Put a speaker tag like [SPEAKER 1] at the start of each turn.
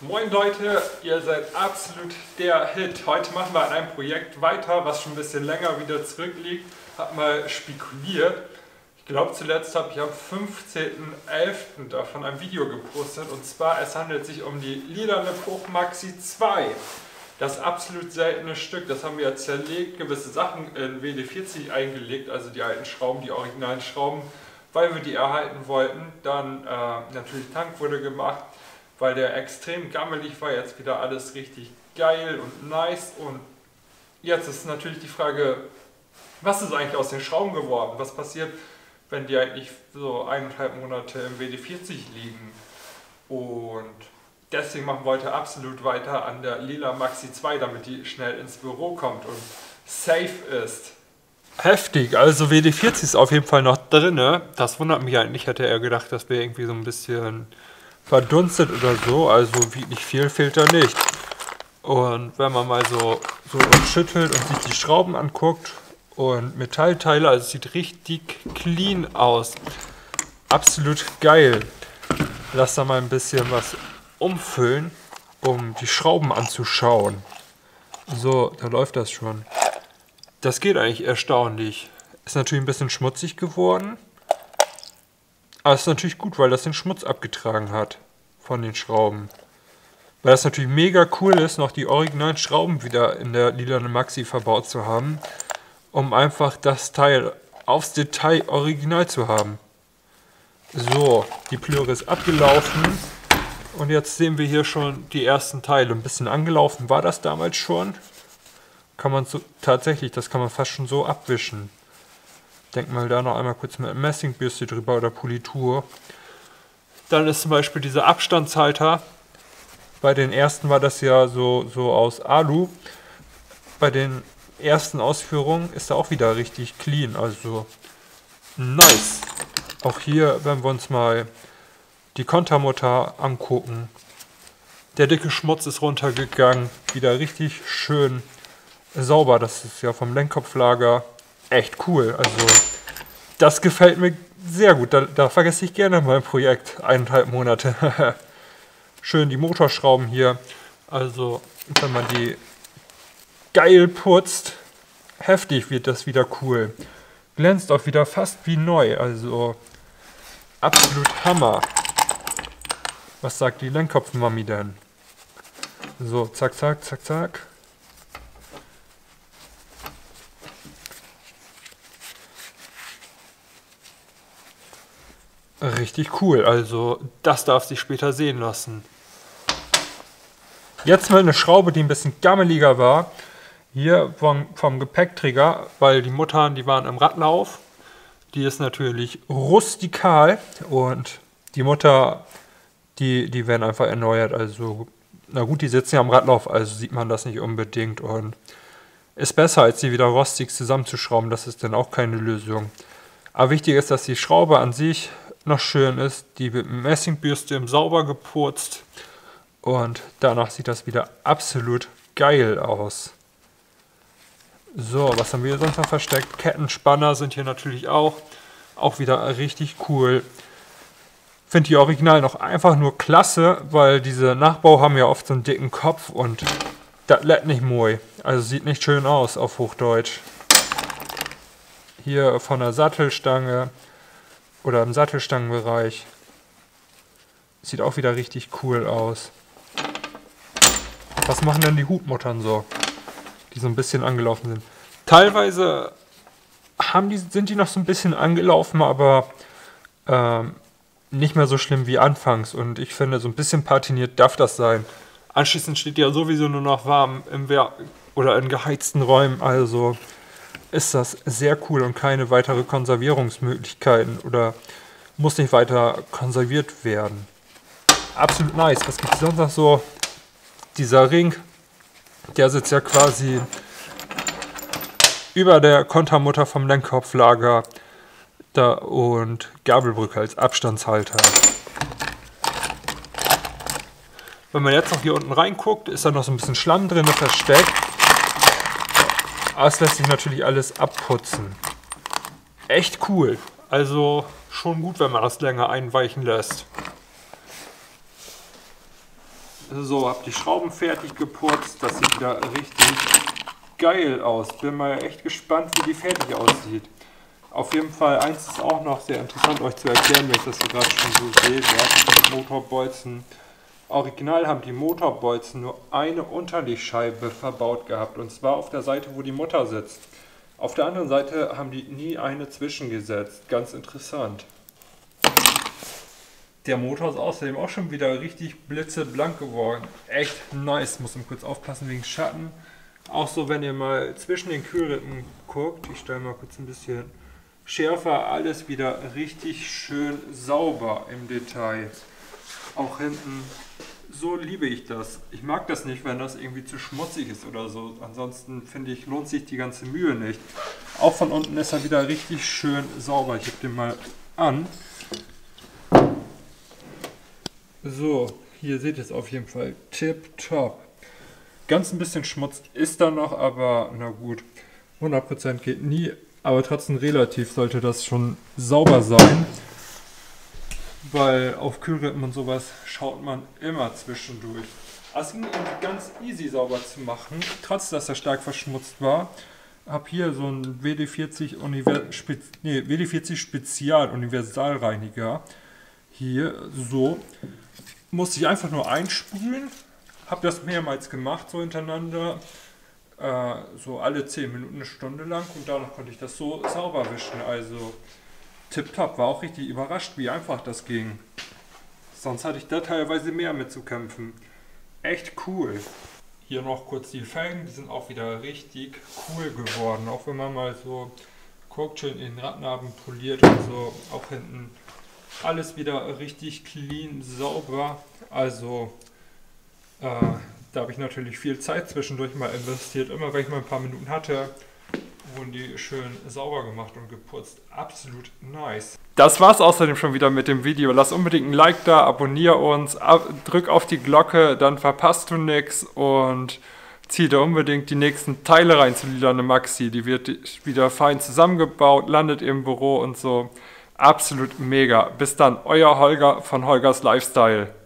[SPEAKER 1] Moin Leute, ihr seid absolut der Hit. Heute machen wir an einem Projekt weiter, was schon ein bisschen länger wieder zurückliegt. Hab mal spekuliert. Ich glaube zuletzt habe ich am 15.11. davon ein Video gepostet. Und zwar, es handelt sich um die lilane Puch Maxi 2. Das absolut seltene Stück, das haben wir ja zerlegt, gewisse Sachen in WD-40 eingelegt, also die alten Schrauben, die originalen Schrauben, weil wir die erhalten wollten. Dann natürlich Tank wurde gemacht, weil der extrem gammelig war, jetzt wieder alles richtig geil und nice. Und jetzt ist natürlich die Frage, was ist eigentlich aus den Schrauben geworden? Was passiert, wenn die eigentlich so 1,5 Monate im WD-40 liegen? Und deswegen machen wir heute absolut weiter an der lila Maxi 2, damit die schnell ins Büro kommt und safe ist. Heftig, also WD-40 ist auf jeden Fall noch drin. Das wundert mich eigentlich, hätte er gedacht, dass wir irgendwie so ein bisschen verdunstet oder so, also wirklich viel fehlt da nicht. Und wenn man mal so schüttelt und sich die Schrauben anguckt und Metallteile, also es sieht richtig clean aus. Absolut geil. Lass da mal ein bisschen was umfüllen, um die Schrauben anzuschauen. So, da läuft das schon. Das geht eigentlich erstaunlich. Ist natürlich ein bisschen schmutzig geworden. Aber es ist natürlich gut, weil das den Schmutz abgetragen hat von den Schrauben. Weil das natürlich mega cool ist, noch die originalen Schrauben wieder in der lilanen Maxi verbaut zu haben, um einfach das Teil aufs Detail original zu haben. So, die Plöre ist abgelaufen und jetzt sehen wir hier schon die ersten Teile. Ein bisschen angelaufen war das damals schon. Kann man so, tatsächlich, das kann man fast schon so abwischen. Denk mal da noch einmal kurz mit einem Messingbürste drüber oder Politur. Dann ist zum Beispiel dieser Abstandshalter. Bei den ersten war das ja so aus Alu. Bei den ersten Ausführungen ist er auch wieder richtig clean. Also nice. Auch hier, wenn wir uns mal die Kontermutter angucken. Der dicke Schmutz ist runtergegangen. Wieder richtig schön sauber. Das ist ja vom Lenkkopflager. Echt cool, also das gefällt mir sehr gut, da vergesse ich gerne mein Projekt, 1,5 Monate. Schön die Motorschrauben hier, also wenn man die geil putzt, heftig wird das wieder cool. Glänzt auch wieder fast wie neu, also absolut Hammer. Was sagt die Lenkkopfmami denn? So, zack, zack, zack, zack. Richtig cool, also das darf sich später sehen lassen. Jetzt mal eine Schraube, die ein bisschen gammeliger war. Hier vom Gepäckträger, weil die Muttern, die waren im Radlauf. Die ist natürlich rustikal und die Mutter, die werden einfach erneuert. Also, na gut, die sitzen ja am Radlauf, also sieht man das nicht unbedingt. Und ist besser, als sie wieder rostig zusammenzuschrauben. Das ist dann auch keine Lösung. Aber wichtig ist, dass die Schraube an sich noch schön ist, die mit Messingbürste sauber geputzt und danach sieht das wieder absolut geil aus. So, was haben wir sonst noch versteckt? Kettenspanner sind hier natürlich auch wieder richtig cool. Finde die Original noch einfach nur klasse, weil diese Nachbau haben ja oft so einen dicken Kopf und das lädt nicht moi. Also sieht nicht schön aus auf Hochdeutsch. Hier von der Sattelstange oder im Sattelstangenbereich. Sieht auch wieder richtig cool aus. Was machen denn die Hutmuttern so, die so ein bisschen angelaufen sind? Teilweise sind die noch so ein bisschen angelaufen, aber nicht mehr so schlimm wie anfangs. Und ich finde, so ein bisschen patiniert darf das sein. Anschließend steht ja sowieso nur noch warm im Werk oder in geheizten Räumen, also ist das sehr cool und keine weitere Konservierungsmöglichkeiten oder muss nicht weiter konserviert werden. Absolut nice. Was gibt es sonst noch so? Dieser Ring, der sitzt ja quasi über der Kontermutter vom Lenkkopflager da und Gabelbrücke als Abstandshalter. Wenn man jetzt noch hier unten reinguckt, ist da noch so ein bisschen Schlamm drin versteckt. Aber es lässt sich natürlich alles abputzen. Echt cool. Also schon gut, wenn man das länger einweichen lässt. So, habe die Schrauben fertig geputzt. Das sieht wieder richtig geil aus. Bin mal echt gespannt, wie die fertig aussieht. Auf jeden Fall, eins ist auch noch sehr interessant euch zu erklären, wenn ich das so gerade schon so sehe. Ja, Motorbolzen. Original haben die Motorbolzen nur eine Unterlegscheibe verbaut gehabt. Und zwar auf der Seite, wo die Mutter sitzt. Auf der anderen Seite haben die nie eine zwischengesetzt. Ganz interessant. Der Motor ist außerdem auch schon wieder richtig blitzeblank geworden. Echt nice. Muss man kurz aufpassen wegen Schatten. Auch so, wenn ihr mal zwischen den Kühlrippen guckt. Ich stelle mal kurz ein bisschen schärfer. Alles wieder richtig schön sauber im Detail. Auch hinten. So liebe ich das. Ich mag das nicht, wenn das irgendwie zu schmutzig ist oder so. Ansonsten finde ich, lohnt sich die ganze Mühe nicht. Auch von unten ist er wieder richtig schön sauber. Ich habe den mal an. So, hier seht ihr es auf jeden Fall. Tipptopp. Ganz ein bisschen Schmutz ist da noch, aber na gut. 100% geht nie, aber trotzdem relativ sollte das schon sauber sein. Weil auf Kühlrippen und sowas schaut man immer zwischendurch. Es ging irgendwie ganz easy sauber zu machen, trotz dass er stark verschmutzt war. Habe hier so einen WD-40 WD-40 Spezial Universalreiniger. Hier so. Musste ich einfach nur einsprühen. Habe das mehrmals gemacht, so hintereinander. So alle 10 Minuten, eine Stunde lang. Und danach konnte ich das so sauber wischen. Also tipptopp, war auch richtig überrascht, wie einfach das ging. Sonst hatte ich da teilweise mehr mit zu kämpfen. Echt cool. Hier noch kurz die Felgen, die sind auch wieder richtig cool geworden. Auch wenn man mal so guckt, schön in den Radnaben poliert und so. Auch hinten alles wieder richtig clean, sauber. Also da habe ich natürlich viel Zeit zwischendurch mal investiert. Immer wenn ich mal ein paar Minuten hatte, wurden die schön sauber gemacht und geputzt. Absolut nice. Das war's außerdem schon wieder mit dem Video. Lass unbedingt ein Like da, abonniere uns, drück auf die Glocke, dann verpasst du nichts und zieh da unbedingt die nächsten Teile rein zu Lilane Maxi. Die wird wieder fein zusammengebaut, landet im Büro und so. Absolut mega. Bis dann, euer Holger von Holgers Lifestyle.